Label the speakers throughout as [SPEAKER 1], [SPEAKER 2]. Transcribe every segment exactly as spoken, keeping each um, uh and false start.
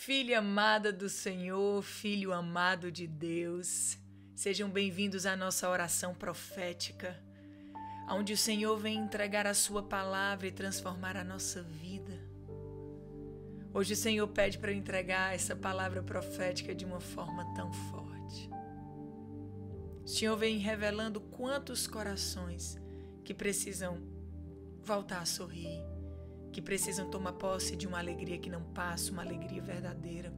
[SPEAKER 1] Filha amada do Senhor, filho amado de Deus, sejam bem-vindos à nossa oração profética, onde o Senhor vem entregar a sua palavra e transformar a nossa vida. Hoje o Senhor pede para eu entregar essa palavra profética de uma forma tão forte. O Senhor vem revelando quantos corações que precisam voltar a sorrir, que precisam tomar posse de uma alegria que não passa, uma alegria verdadeira.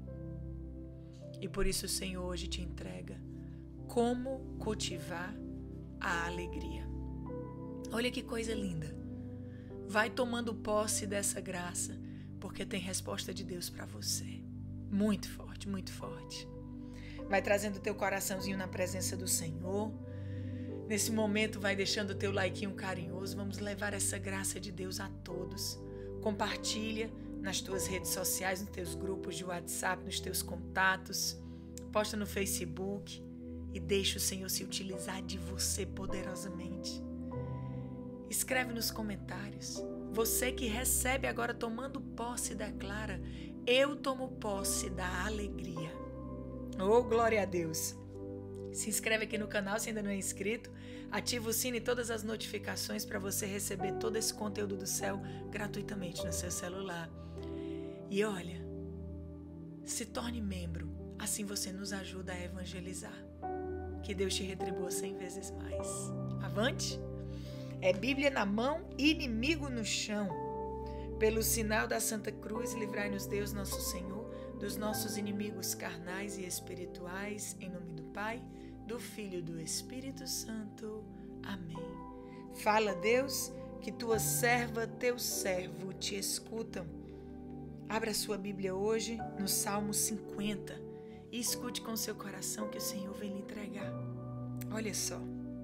[SPEAKER 1] E por isso o Senhor hoje te entrega como cultivar a alegria. Olha que coisa linda. Vai tomando posse dessa graça, porque tem resposta de Deus para você. Muito forte, muito forte. Vai trazendo teu coraçãozinho na presença do Senhor. Nesse momento vai deixando o teu likeinho carinhoso. Vamos levar essa graça de Deus a todos. Compartilha nas tuas redes sociais, nos teus grupos de WhatsApp, nos teus contatos. Posta no Facebook e deixa o Senhor se utilizar de você poderosamente. Escreve nos comentários. Você que recebe agora tomando posse, declara: eu tomo posse da alegria. Oh, glória a Deus! Se inscreve aqui no canal se ainda não é inscrito. Ativa o sino e todas as notificações para você receber todo esse conteúdo do céu gratuitamente no seu celular. E olha, se torne membro, assim você nos ajuda a evangelizar. Que Deus te retribua cem vezes mais. Avante! É Bíblia na mão, inimigo no chão. Pelo sinal da Santa Cruz, livrai-nos Deus nosso Senhor dos nossos inimigos carnais e espirituais, em nome do Pai, do Filho e do Espírito Santo. Amém. Fala, Deus, que tua serva, teu servo te escutam. Abra sua Bíblia hoje no Salmo cinquenta e escute com seu coração que o Senhor vem lhe entregar. Olha só.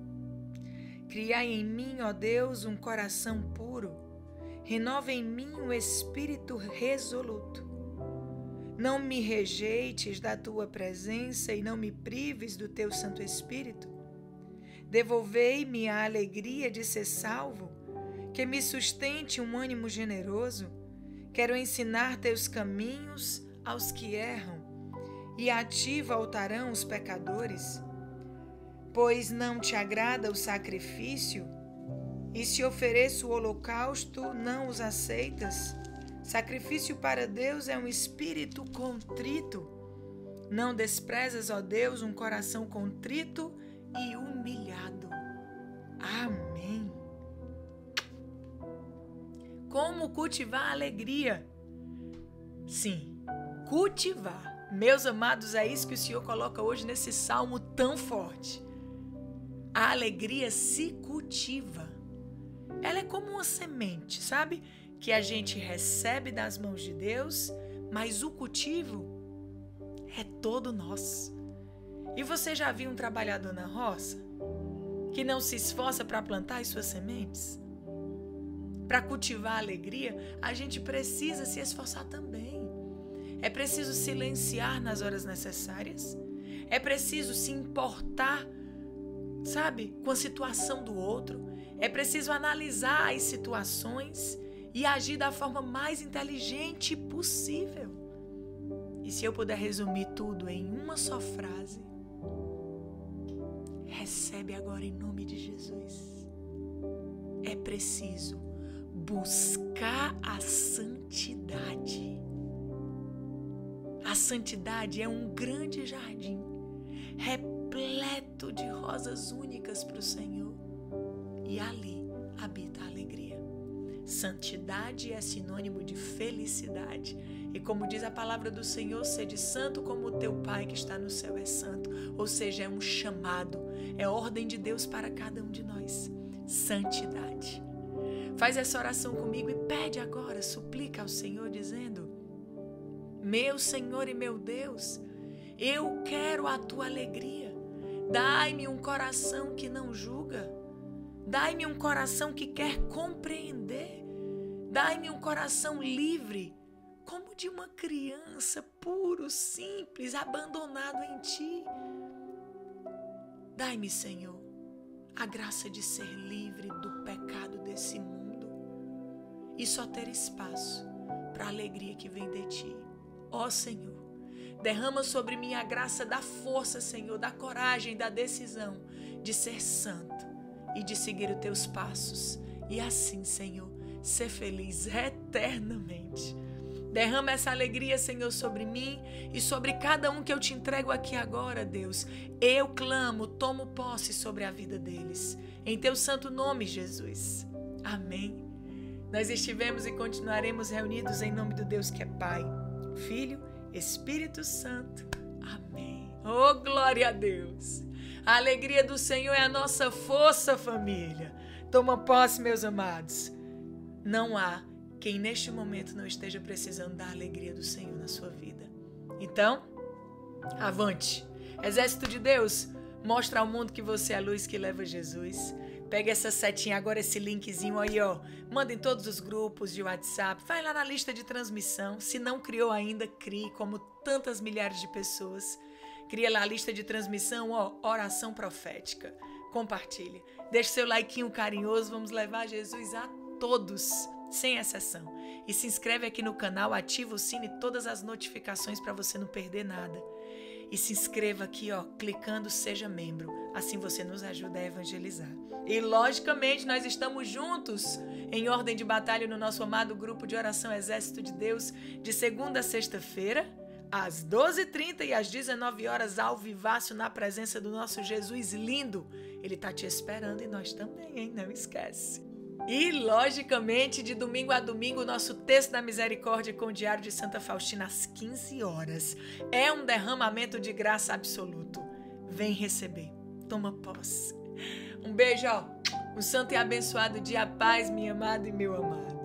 [SPEAKER 1] Criai em mim, ó Deus, um coração puro. Renova em mim um espírito resoluto. Não me rejeites da tua presença e não me prives do teu Santo Espírito. Devolvei-me a alegria de ser salvo, que me sustente um ânimo generoso. Quero ensinar teus caminhos aos que erram, e a ti voltarão os pecadores. Pois não te agrada o sacrifício, e se ofereço o holocausto, não os aceitas. Sacrifício para Deus é um espírito contrito. Não desprezas, ó Deus, um coração contrito e humilhado. Amém. Como cultivar a alegria? Sim, cultivar. Meus amados, é isso que o Senhor coloca hoje nesse salmo tão forte. A alegria se cultiva. Ela é como uma semente, sabe? Que a gente recebe das mãos de Deus, mas o cultivo é todo nosso. E você já viu um trabalhador na roça que não se esforça para plantar as suas sementes? Para cultivar a alegria, a gente precisa se esforçar também. É preciso silenciar nas horas necessárias. É preciso se importar, sabe, com a situação do outro. É preciso analisar as situações e agir da forma mais inteligente possível. E se eu puder resumir tudo em uma só frase: recebe agora em nome de Jesus. É preciso buscar a santidade. A santidade é um grande jardim, repleto de rosas únicas para o Senhor. E ali habita a alegria. Santidade é sinônimo de felicidade. E como diz a palavra do Senhor, sede santo como o teu Pai que está no céu é santo. Ou seja, é um chamado, é ordem de Deus para cada um de nós. Santidade. Faz essa oração comigo e pede agora, suplica ao Senhor dizendo: meu Senhor e meu Deus, eu quero a tua alegria. Dai-me um coração que não julga. Dai-me um coração que quer compreender. Dai-me um coração livre, como de uma criança, puro, simples, abandonado em ti. Dai-me, Senhor, a graça de ser livre do pecado desse mundo e só ter espaço para a alegria que vem de ti. Ó Senhor, derrama sobre mim a graça da força, Senhor, da coragem, da decisão de ser santo e de seguir os teus passos. E assim, Senhor, ser feliz eternamente. Derrama essa alegria, Senhor, sobre mim e sobre cada um que eu te entrego aqui agora, Deus. Eu clamo, tomo posse sobre a vida deles. Em teu santo nome, Jesus. Amém. Nós estivemos e continuaremos reunidos em nome do Deus que é Pai, Filho, Espírito Santo. Amém. Oh, glória a Deus. A alegria do Senhor é a nossa força, família. Toma posse, meus amados. Não há quem neste momento não esteja precisando da alegria do Senhor na sua vida. Então, avante. Exército de Deus, mostra ao mundo que você é a luz que leva Jesus. Pega essa setinha agora, esse linkzinho aí, ó. Manda em todos os grupos de WhatsApp. Vai lá na lista de transmissão. Se não criou ainda, crie, como tantas milhares de pessoas. Cria lá a lista de transmissão, ó, oração profética. Compartilhe. Deixe seu likeinho carinhoso. Vamos levar Jesus a todos, sem exceção. E se inscreve aqui no canal, ativa o sino e todas as notificações para você não perder nada. E se inscreva aqui, ó, clicando Seja Membro. Assim você nos ajuda a evangelizar. E, logicamente, nós estamos juntos em ordem de batalha no nosso amado grupo de oração Exército de Deus, de segunda a sexta-feira, às doze e trinta e às dezenove horas, ao vivaço, na presença do nosso Jesus lindo. Ele está te esperando e nós também, hein? Não esquece. E, logicamente, de domingo a domingo, o nosso texto da misericórdia com o Diário de Santa Faustina às quinze horas. É um derramamento de graça absoluto. Vem receber. Toma posse. Um beijo, ó. Um santo e abençoado dia, paz, minha amada e meu amado.